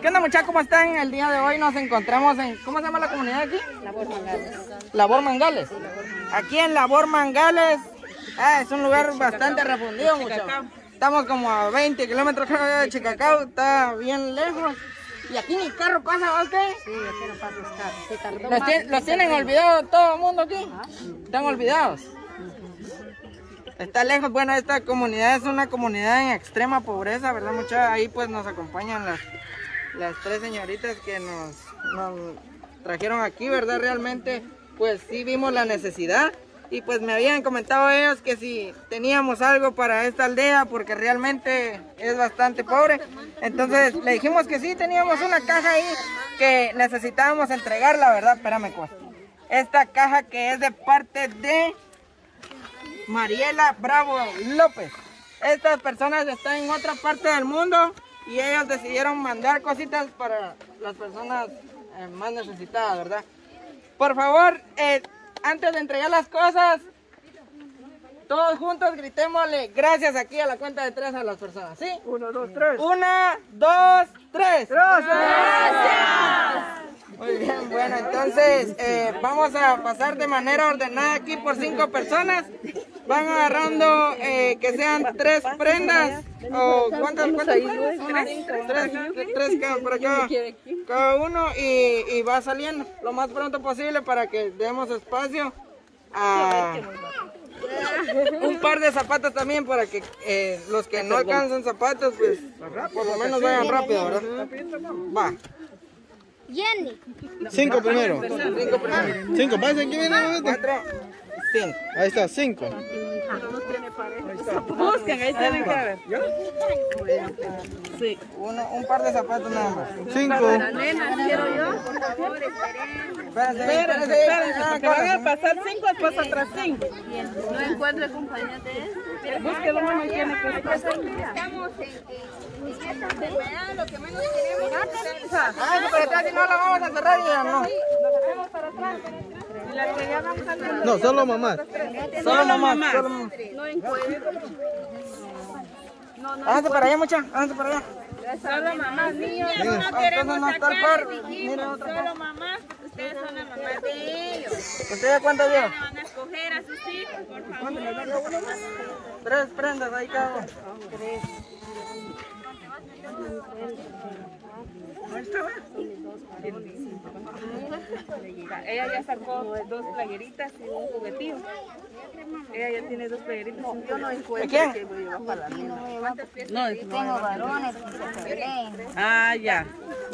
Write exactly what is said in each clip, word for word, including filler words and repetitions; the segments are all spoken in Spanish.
¿Qué onda, muchachos? ¿Cómo están? El día de hoy nos encontramos en... ¿Cómo se llama la comunidad aquí? Labor Mangales. Labor Mangales. Sí, Labor Mangales. Aquí en Labor Mangales. Ah, es un lugar bastante refundido, muchachos. Estamos como a veinte kilómetros de Chicacao. Está bien lejos. Y aquí ni carro pasa, ¿ok? Sí, aquí no pasa los carros. Sí, tardó ¿Los, más, tien- sí, los se tienen arregla. olvidados todo el mundo aquí? Ah. ¿Están olvidados? Está lejos. Bueno, esta comunidad es una comunidad en extrema pobreza, ¿verdad, muchachos? Ahí pues nos acompañan las, las tres señoritas que nos, nos trajeron aquí, ¿verdad? Realmente pues sí vimos la necesidad. Y pues me habían comentado ellos que si teníamos algo para esta aldea, porque realmente es bastante pobre. Entonces le dijimos que sí, teníamos una caja ahí que necesitábamos entregarla, ¿verdad? Espérame, pues. Esta caja que es de parte de Mariela Bravo López. Estas personas están en otra parte del mundo y ellos decidieron mandar cositas para las personas eh, más necesitadas, ¿verdad? Por favor, eh, antes de entregar las cosas, todos juntos gritémosle gracias aquí a la cuenta de tres a las personas, ¿sí? Uno, dos, tres. Una, dos, tres. Gracias. Muy bien, bueno, entonces eh, vamos a pasar de manera ordenada aquí por cinco personas. Van agarrando eh, que sean tres prendas. ¿O cuántas? ¿Cuántas? Tres, tres, tres cada, para cada, cada uno y, y va saliendo lo más pronto posible para que demos espacio a un par de zapatos también para que eh, los que no alcanzan zapatos pues por lo menos vayan rápido, ¿verdad? Va. Jenny. Cinco primero. Cinco primero. Cinco, ¿vas aquí viene? Cuatro. Cinco. Ahí está, cinco. Busquen, ahí tienen que ver. Sí. Uno, un par de zapatos nada más. Cinco. Nena, quiero yo. Por favor, Espérense, espérense, espérense, porque van a pasar cinco, después otras cinco. No encuentro acompañantes. Búsquelo, mamá, tiene que estar. Estamos en, en, en esta enfermedad, lo que menos queremos es Ah, pero atrás si no la vamos a cerrar y ya no. Y la que ya vamos a hacer. No, solo mamá. Solo mamá. Solo mamá. no encuentro. Háganse para allá, mucha. Háganse para allá. Solo mamá, niños. Entonces no está el par. Miren otra Solo par. mamás, ustedes son las mamás de ellos. ¿Ustedes cuántas llevan? Van a escoger a sus hijos, por favor. Tres prendas ahí cada uno. Ella ya sacó dos playeritas y un juguetillo. Ella ya tiene dos playeritas. Yo no ¿De encuentro quién? que voy a llevar para la niña. No, tengo varones que se peleen. Ah, ya.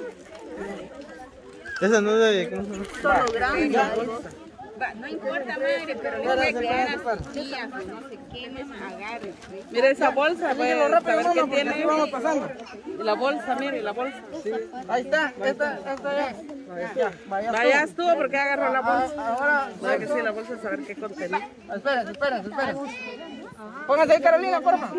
Esa no es de... ¿cómo se llama? Solo grandes. Va, no importa, madre, pero le voy a crear a sus tías, que no se quemen, agarren. Mira esa bolsa, voy Díganlo a rápido, saber mamá, qué porque así tiene. vamos pasando. Y la bolsa, mire, la bolsa. Ahí está, esta, esta ya. Ya, vaya. Vaya estuvo porque agarró la bolsa. Ahora, Voy a que sí, la bolsa, saber qué contenido. espérense, espérense, espérense. Pónganse ahí, Carolina, porfa.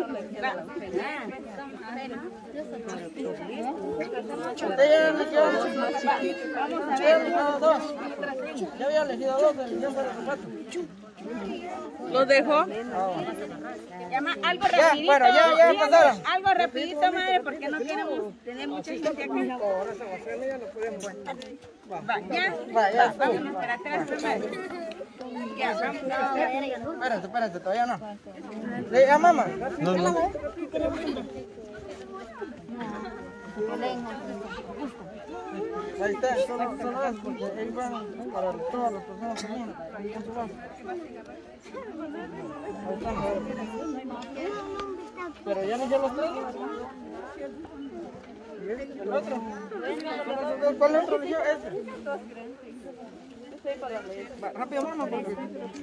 Usted ya eligió ya eligió dos. Ya había elegido dos, eligió para los zapatos. ¿Lo dejó? Llama algo Ya, rapidito. bueno, ya, ya dígame, pasaron. algo rapidito, madre, porque no queremos tener mucha gente aquí. Va, ya. Va, ya Vámonos estuvo. para atrás, madre. Ya, vamos. Espérense, espérense, todavía no. ¿Le ya, mamá? No, no. Ahí está, solo, solo es porque ahí van para todas las personas también. Ahí en su lado. Ahí están. Pero ya no ya los traigo. El otro. ¿Cuál otro eligió? Este. Va, rápido, mamá, porque...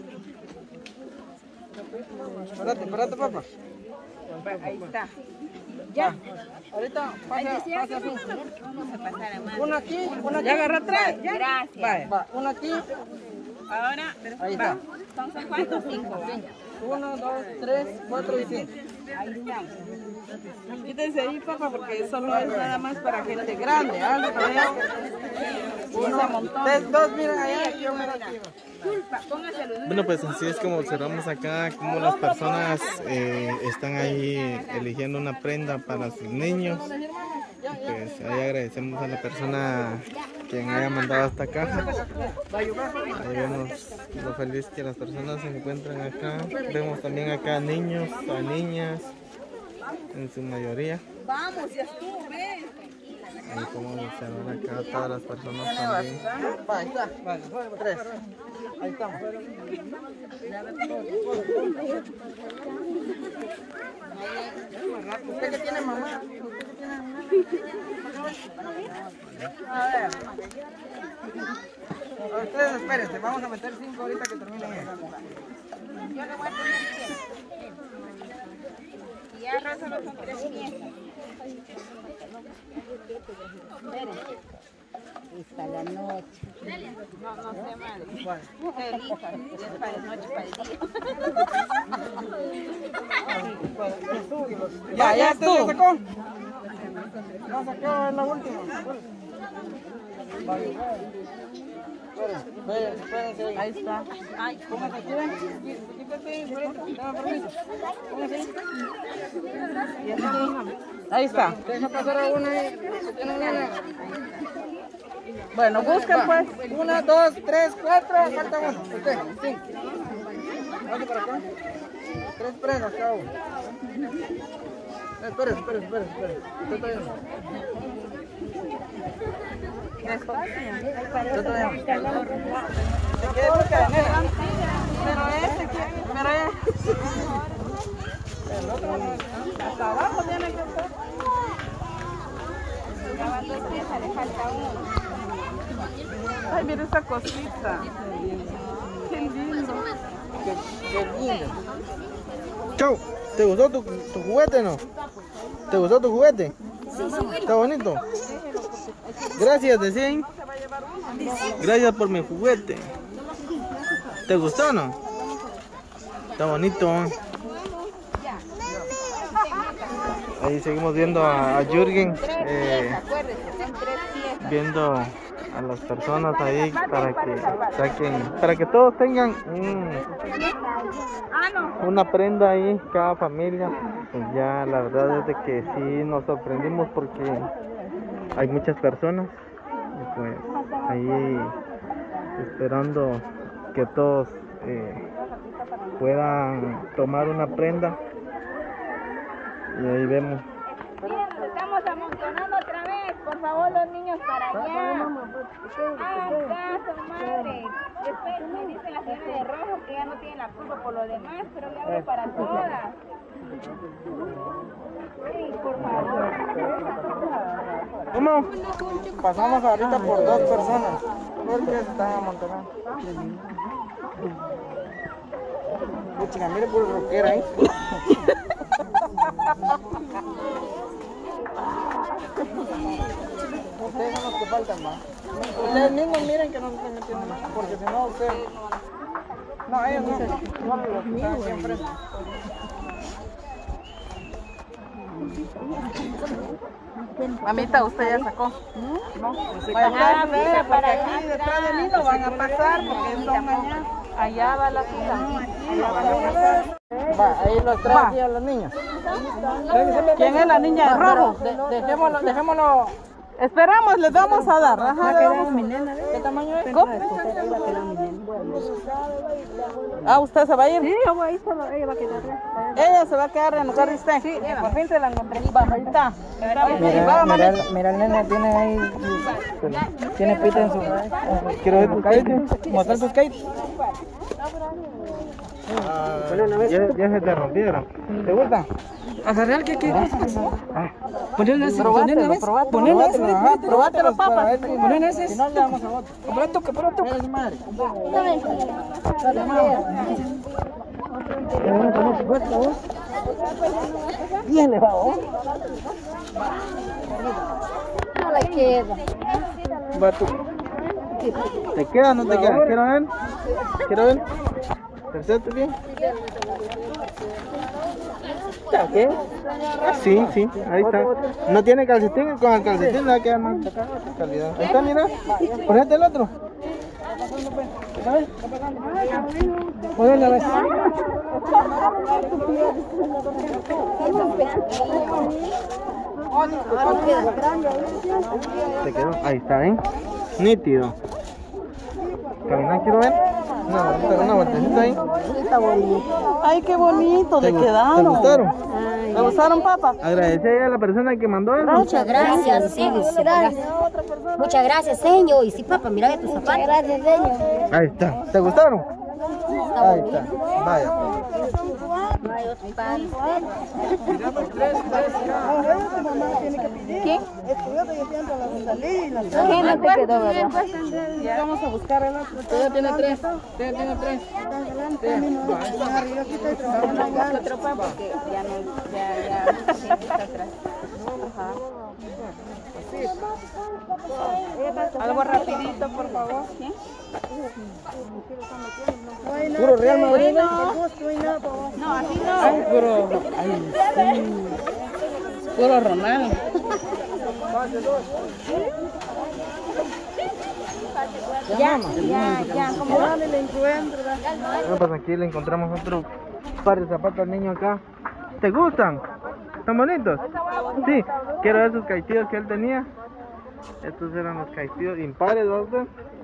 Espérate, espérate, papá. Ahí está. Ya. Ahorita pasa, pasa así. Vamos a pasar a más. Una aquí, una aquí. ¿Ya agarró atrás? ¿Ya? Gracias. Vaya. Va, una aquí. Ahora, Ahí está. ¿son son cuántos? Cinco. ¿va? Uno, dos, tres, cuatro y cinco. Quítense ahí, papá, porque solo es nada más para gente grande. ¿Ah? Para allá. Uno, ustedes dos miren allá y yo miro aquí. Bueno, pues así es como observamos acá, como las personas eh, están ahí eligiendo una prenda para sus niños. Pues ahí agradecemos a la persona quien haya mandado hasta acá. Ahí vemos lo feliz que las personas se encuentran acá. Vemos también acá niños, a niñas, en su mayoría. Vamos, ya estuvo, ven. Ahí como observan acá todas las personas también. Va, ahí está, vale, tres. Ahí estamos. ¿Usted qué tiene, mamá? ¿Usted qué tiene, mamá? A ver. Ustedes espérense, vamos a meter cinco ahorita que terminen esto. Yo le voy a poner cien. Y ya arroz solo son tres piezas. Está la noche. No, no sé, madre. Elija, es para la noche, para el día. Ya, ya, ¿usted ya sacó? Ya sacó, es la última. Espérense, espérense. Ahí está. Ay, póngase aquí, ven. Quítate, Florita. Dame permiso. Póngase ahí. Y así. Ahí está. Deja pasar a una ahí. Tiene una. Bueno, busca pues. Una, dos, tres, cuatro. Falta uno. Usted, cinco. Vamos para acá. Tres prendas cada uno. Espera, espera, espera, espera. Usted está bien. Yo todavía. ¿Se quiere buscar, nena? Pero ese que, pero ese. El otro no está. Hasta abajo tiene que estar. Ya van dos piezas, le falta uno. Ay, mira esa cosita. Qué lindo. Qué, qué lindo. Chau, ¿te gustó tu, tu juguete no? ¿Te gustó tu juguete? ¿Está bonito? Gracias, decían. Gracias por mi juguete. ¿Te gustó o no? Está bonito. Ahí seguimos viendo a, a Jürgen. Eh, viendo a las personas ahí para que saquen, para que todos tengan un, una prenda ahí, cada familia. Pues ya la verdad es de que sí nos sorprendimos porque hay muchas personas y pues ahí esperando que todos eh, puedan tomar una prenda y ahí vemos. Miren, nos estamos amontonando otra vez. Por favor, los niños para allá. Hagan caso, madre. Después me dice la señora de rojo que ya no tiene la culpa por lo demás, pero le hablo para todas. Sí, por favor. ¿Cómo? Pasamos ahorita por dos personas porque se están amontonando. Puchica, mire por roquera ahí. Ustedes son los que faltan más. Ustedes mismos miren que no se están metiendo más, porque si no ustedes... No, ellos no. No, los que están aquí enfrente. Mamita, usted ya sacó. No, vaya a ver, para aquí detrás de mí no van a pasar porque son mañana. Allá va la fila. Va, ahí los trae aquí a los niños. ¿Quién es la niña de rojo? De, dejémoslo, dejémoslo. Esperamos, les vamos a dar. Ajá. ¿Qué tamaño es? ¿Cómo? Ah, ¿usted se va a ir? Sí, yo voy a ir solo, ella va a quedar. Ella se va a quedar en lugar de usted. Sí, por fin se la encontré. Va, ahí está. Mira, mira, mira el nene, tiene ahí, tiene pita en su... Quiero ver tu skate, mostrar tu skate. Ah, ya, ya se te rompieron. ¿Te gusta? ¿Agarrar qué qué? Ponle ese, ponle ese, ponle ese, probátelo, papá. Ponle ese. Si no, le damos a otro. Pronto, que pronto. Es madre. Bien le va, ¿oh? No le queda. Va tú. ¿Te queda o no te queda? Quiero ver. Quiero ver. ¿Tercero bien? ¿Qué? Sí, sí, ahí está. No tiene calcetín, con el calcetín le va a quedar más calidad. Ahí está, mira. Ponete el otro. Ponle a ver. Te quedó, ahí está, ¿eh? Nítido. Caminar, quiero ver. Una vuelta, una vueltecita ahí. Está bonito. Ay, qué bonito, ¿Te, le gu- quedaron. ¿Te gustaron? ¿Le gustaron, papá? Agradecer a la persona que mandó eso. Muchas gracias, sí, sí, gracias. Muchas gracias, señor. Y sí, papá, mira tus zapatos. Gracias, señor. Ahí está. ¿Te gustaron? Ahí está. Vaya. No hay otro pan. ¿Qué? ¿Qué no te quedó, verdad? Vamos a buscar el otro. Ella tiene tres. Ella tiene tres. Otro pan porque ya no, ya, ya, sí, está atrás. Ajá. Algo rapidito, por favor. ¿Sí? Puro Real Madrid. No, así no. Ay, puro, ay, sí. Puro Ronaldo. Ya, ya, ya. ¿Cómo va? Bueno, pues aquí le encontramos otro par de zapatos al niño acá. ¿Te gustan? ¿Están bonitos? Sí. Quiero ver sus caitíos que él tenía. Estos eran los caitíos impares, ¿verdad?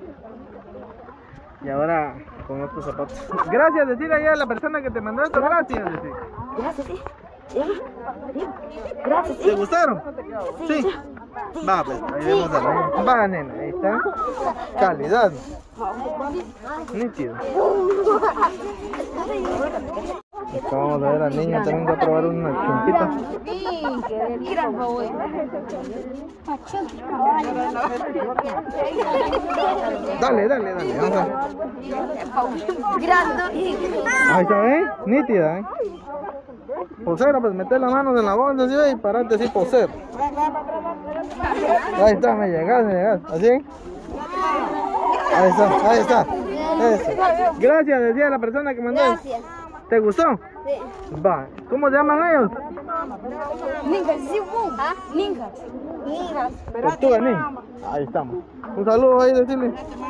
Y ahora con estos zapatos. Gracias, decir ahí a la persona que te mandó esto. Gracias, decir. Gracias, sí. Gracias, ¿Te gustaron? Sí. Va, pues, ahí vemos a la Va, nena, ahí está. Calidad. Nítido. Acá vamos a ver al niño también va a probar una chumpita. Dale, dale, dale. Vamos a ver. Ahí está, ¿eh? Nítida, ¿eh? Posera, pues meter las manos en la bolsa así y pararte así, poser. Ahí está, me llegas, me llegas. ¿Así? Ahí está, ahí está. Eso. Gracias, decía la persona que mandó. Gracias. ¿Te gustó? Sí. Va. ¿Cómo se llaman ellos? Ninjas, sí, ¿ah? Ninjas. Ninjas. Tortuga Ninja. Ahí estamos. Un saludo ahí, decirle.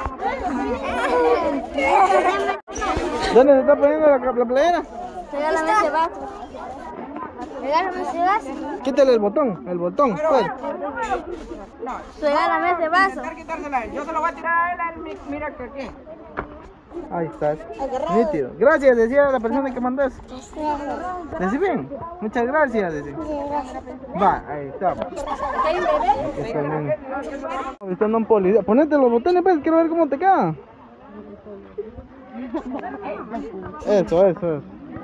¿Dónde se está poniendo la, la playera? Regálame ese vaso. Regálame ese vaso. Quítale el botón, el botón. Pues. Regálame ese vaso. Quitársela. Yo se lo voy a tirar a él. a él, mi- Mira que aquí. Ahí está. Nítido. Gracias, decía la persona que mandó eso. ¿Decí bien? Muchas gracias, decí. Va, ahí está. Aquí está el nene. Ahí está un policía. Ponete los botones, pues, quiero ver cómo te queda. Eso, eso, eso.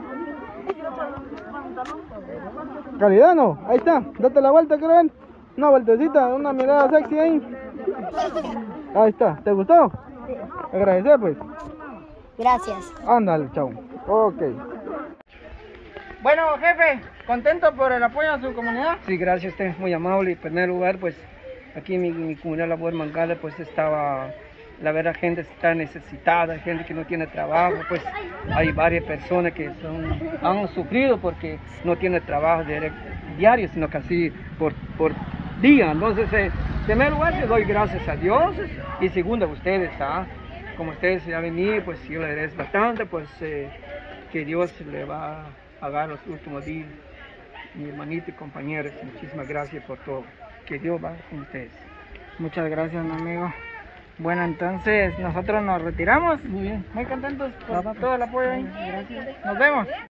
Calidad, no. Ahí está. Date la vuelta, quiero ver. Una vueltecita, una mirada sexy ahí. Ahí está. ¿Te gustó? Agradecer, pues. Gracias. Ándale, chao. Ok. Bueno, jefe, ¿contento por el apoyo a su comunidad? Sí, gracias, usted es muy amable. En primer lugar, pues aquí en mi, mi comunidad Labor Mangala, pues estaba, la verdad, gente está necesitada, gente que no tiene trabajo, pues hay varias personas que son, han sufrido porque no tienen trabajo direct- diario, sino casi por, por día. Entonces, eh, en primer lugar, le doy gracias a Dios y segundo a ustedes, ¿ah? Como ustedes ya venido, pues yo le agradezco bastante, pues eh, que Dios le va a pagar los últimos días. Mi hermanito y compañeros, muchísimas gracias por todo. Que Dios va con ustedes. Muchas gracias, mi amigo. Bueno, entonces nosotros nos retiramos. Muy bien. Muy contentos por todo el apoyo ahí. Gracias. Nos vemos.